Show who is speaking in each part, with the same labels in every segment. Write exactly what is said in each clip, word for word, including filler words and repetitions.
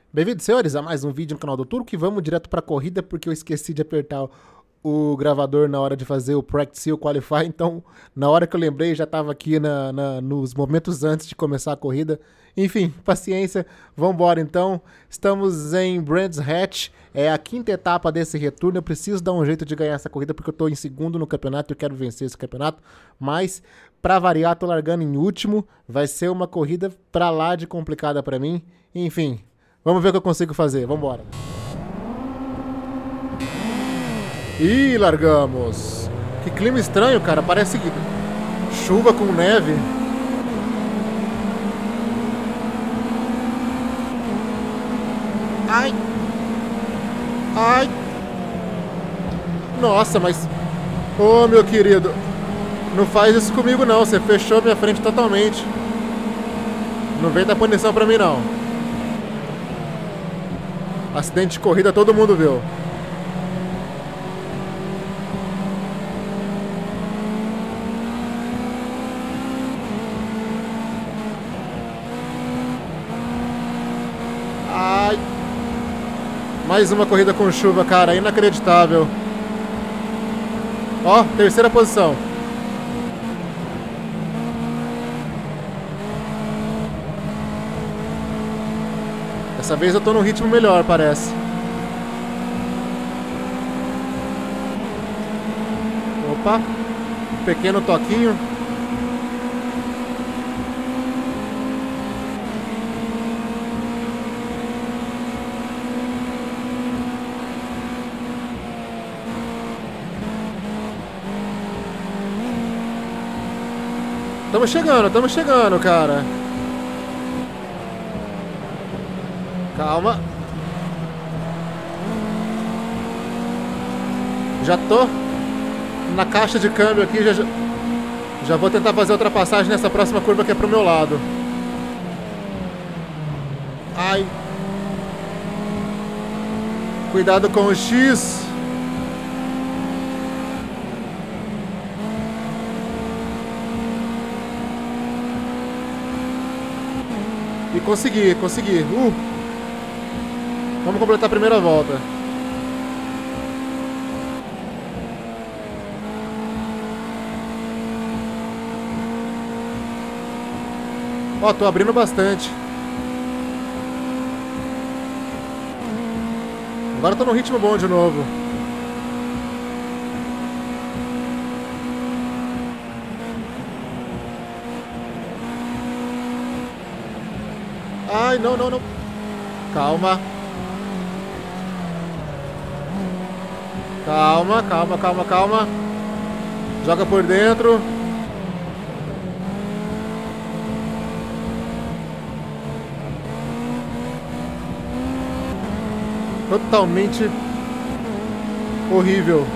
Speaker 1: Bem-vindos, senhores, a mais um vídeo no canal do Turco, que vamos direto para a corrida, porque eu esqueci de apertar o gravador na hora de fazer o Practice e o Qualify, então na hora que eu lembrei já estava aqui na, na, nos momentos antes de começar a corrida. Enfim, paciência, vamos embora então. Estamos em Brands Hatch, é a quinta etapa desse retorno. Eu preciso dar um jeito de ganhar essa corrida porque eu estou em segundo no campeonato e eu quero vencer esse campeonato, mas para variar estou largando em último. Vai ser uma corrida para lá de complicada para mim, enfim. Vamos ver o que eu consigo fazer, vamos embora. Ih, largamos. Que clima estranho, cara, parece chuva com neve. Ai. Ai. Nossa, mas... Ô, meu querido, não faz isso comigo não, você fechou minha frente totalmente. Não vem dar punição pra mim não. Acidente de corrida todo mundo viu. Ai. Mais uma corrida com chuva, cara, inacreditável. Ó, terceira posição. Dessa vez eu tô num ritmo melhor, parece. Opa, pequeno toquinho. Estamos chegando, estamos chegando, cara. Calma. Já tô na caixa de câmbio aqui, já, já vou tentar fazer a ultrapassagem nessa próxima curva que é pro meu lado. Ai. Cuidado com o X. E consegui, consegui. Uh. Vamos completar a primeira volta. Ó, tô abrindo bastante. Agora tô num ritmo bom de novo. Ai, não, não, não. Calma. Calma, calma, calma, calma. Joga por dentro. Totalmente horrível.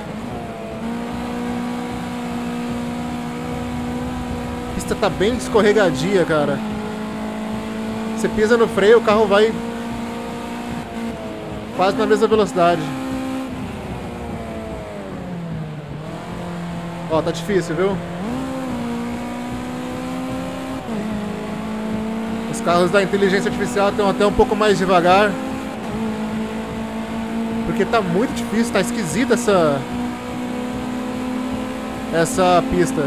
Speaker 1: A pista tá bem escorregadia, cara. Você pisa no freio, o carro vai quase na mesma velocidade. Ó, tá difícil, viu? Os carros da inteligência artificial estão até um pouco mais devagar. Porque tá muito difícil, tá esquisita essa... Essa pista.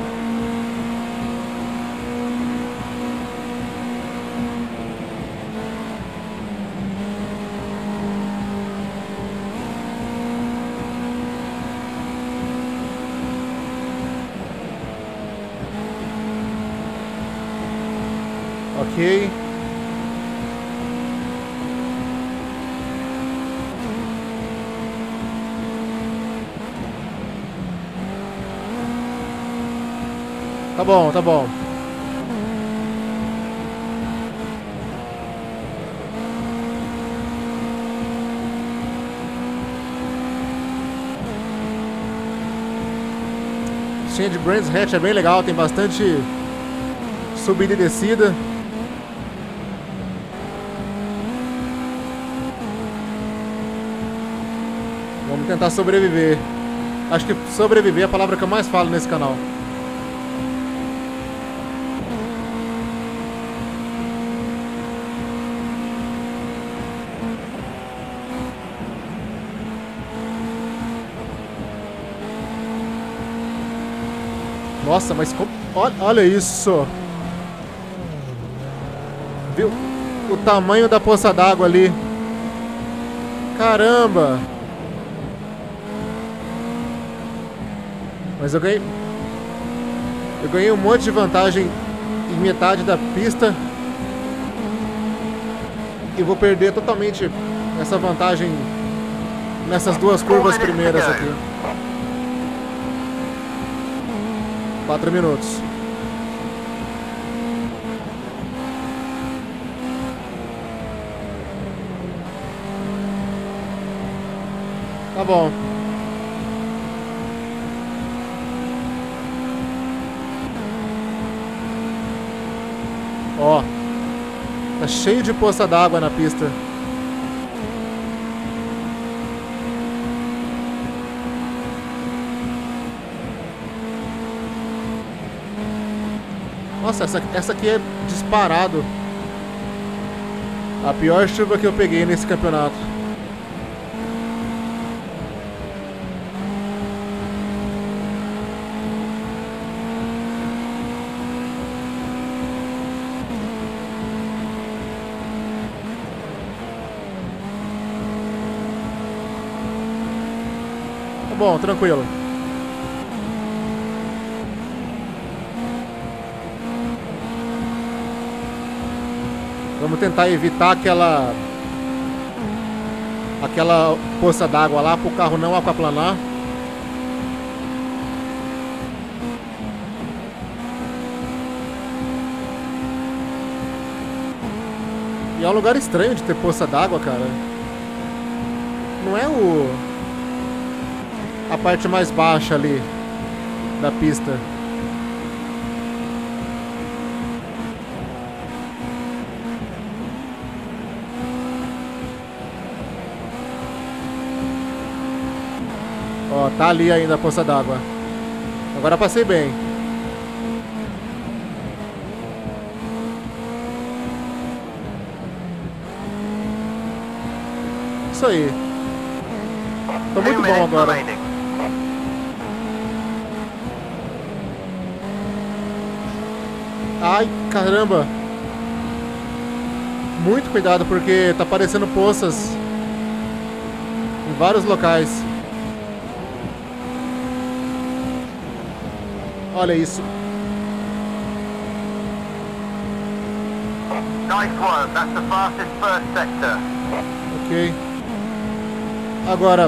Speaker 1: Ok. Tá bom, tá bom. A pistinha de Brands Hatch é bem legal, tem bastante subida e descida. Vamos tentar sobreviver. Acho que sobreviver é a palavra que eu mais falo nesse canal. Nossa, mas como... olha, olha isso. Viu o tamanho da poça d'água ali? Caramba. Mas eu ganhei... Eu ganhei um monte de vantagem em metade da pista. E vou perder totalmente essa vantagem nessas duas curvas primeiras aqui. Quatro minutos. Tá bom. Ó. Tá cheio de poça d'água na pista. Nossa, essa, essa aqui é disparado a pior chuva que eu peguei nesse campeonato. Tá bom, tranquilo. Vamos tentar evitar aquela aquela poça d'água lá para o carro não aquaplanar. E é um lugar estranho de ter poça d'água, cara. Não é o a parte mais baixa ali da pista. Ó, tá ali ainda a poça d'água. Agora passei bem. Isso aí. Tô muito bom agora. Ai, caramba. Muito cuidado porque tá aparecendo poças em vários locais. Olha isso.
Speaker 2: Nice one. That's the fastest first sector.
Speaker 1: Ok. Agora,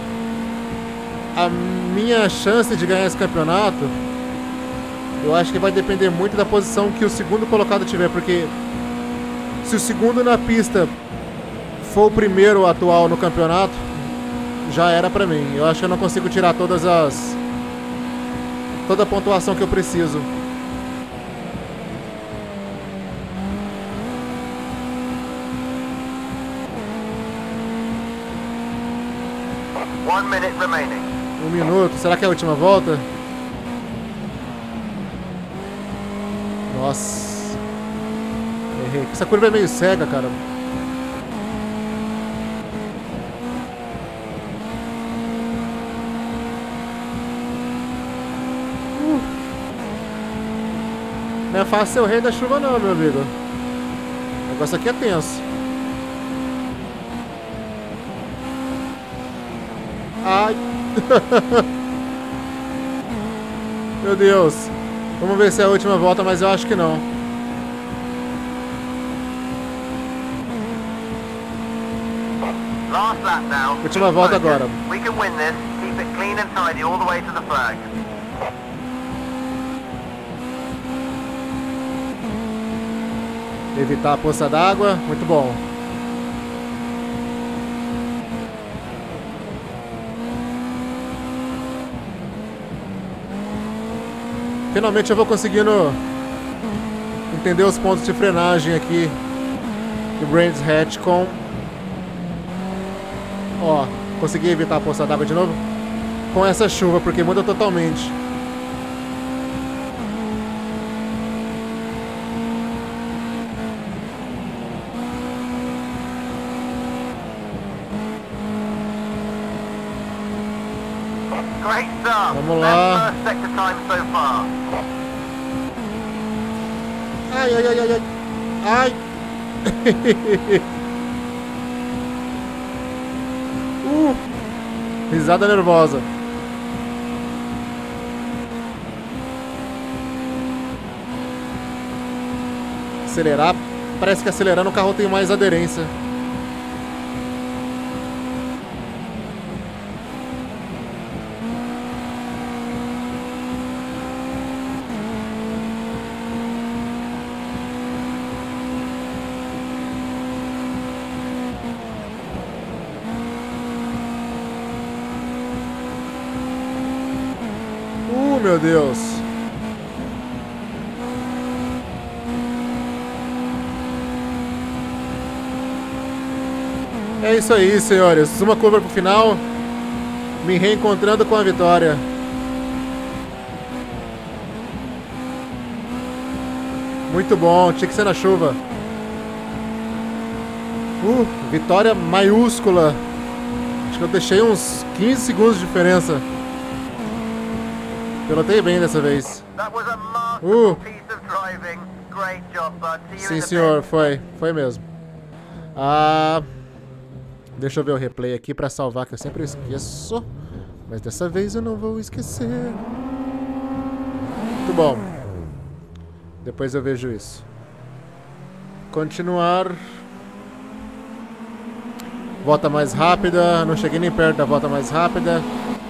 Speaker 1: a minha chance de ganhar esse campeonato, eu acho que vai depender muito da posição que o segundo colocado tiver, porque se o segundo na pista for o primeiro atual no campeonato, já era pra mim. Eu acho que eu não consigo tirar todas as toda a pontuação que eu preciso.
Speaker 2: One minute remaining.
Speaker 1: Um minuto. Será que é a última volta? Nossa. Errei. Essa curva é meio cega, cara. Uh. Não é fácil ser o rei da chuva não, meu amigo. O negócio aqui é tenso. Ai. Meu Deus. Vamos ver se é a última volta, mas eu acho que não.
Speaker 2: Last lap now.
Speaker 1: Última volta agora.
Speaker 2: We can win this. Keep it clean and tidy all the way to the flag.
Speaker 1: Evitar a poça d'água. Muito bom. Finalmente eu vou conseguindo entender os pontos de frenagem aqui do Brands Hatch com... Ó, consegui evitar a poça d'água de novo com essa chuva, porque muda totalmente.
Speaker 2: Great start.
Speaker 1: Vamos lá.
Speaker 2: Best first sector time so far.
Speaker 1: Ai, ai, ai, ai, ai. Ai. uh. Risada nervosa. Acelerar. Parece que acelerando o carro tem mais aderência. Uh, meu Deus. É isso aí, senhores. Uma curva pro final. Me reencontrando com a vitória. Muito bom. Tinha que ser na chuva. Uh, vitória maiúscula. Acho que eu deixei uns quinze segundos de diferença. Pilotei bem dessa vez. Uh. Sim, senhor. Foi. Foi mesmo. Ah... Deixa eu ver o replay aqui pra salvar, que eu sempre esqueço. Mas dessa vez eu não vou esquecer. Muito bom. Depois eu vejo isso. Continuar. Volta mais rápida. Não cheguei nem perto da volta mais rápida.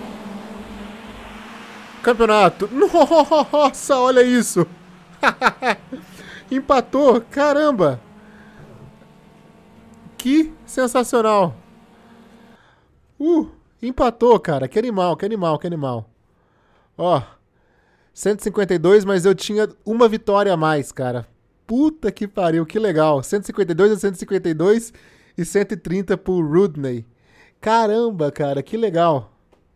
Speaker 1: Campeonato. Nossa, olha isso. Empatou. Caramba. Que sensacional. Uh, empatou, cara. Que animal, que animal, que animal. Ó, cento e cinquenta e dois, mas eu tinha uma vitória a mais, cara. Puta que pariu, que legal. cento e cinquenta e dois a cento e cinquenta e dois e cento e trinta pro Rudney. Caramba, cara, que legal.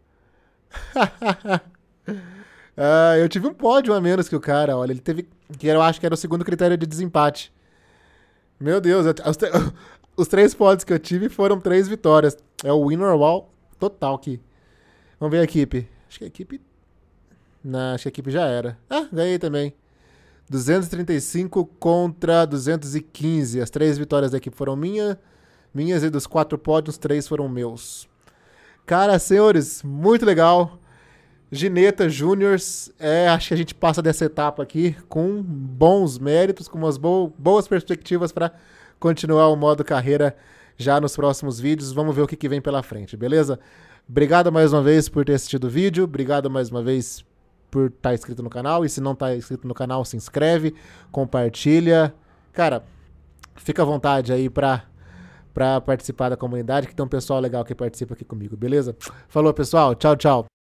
Speaker 1: ah, eu tive um pódio a menos que o cara, olha. Ele teve, que eu acho que era o segundo critério de desempate. Meu Deus, eu, os, os três pódios que eu tive foram três vitórias. É o winner wall total aqui. Vamos ver a equipe. Acho que a equipe... Não, acho que a equipe já era. Ah, ganhei também. duzentos e trinta e cinco contra duzentos e quinze. As três vitórias da equipe foram minha, minhas e dos quatro pódios, três foram meus. Cara, senhores, muito legal. Gineta Juniors, é, acho que a gente passa dessa etapa aqui com bons méritos, com umas bo boas perspectivas para continuar o modo carreira já nos próximos vídeos. Vamos ver o que, que vem pela frente, beleza? Obrigado mais uma vez por ter assistido o vídeo, obrigado mais uma vez por estar inscrito no canal, e se não está inscrito no canal, se inscreve, compartilha. Cara, fica à vontade aí para para participar da comunidade, que tem um pessoal legal que participa aqui comigo, beleza? Falou, pessoal, tchau, tchau.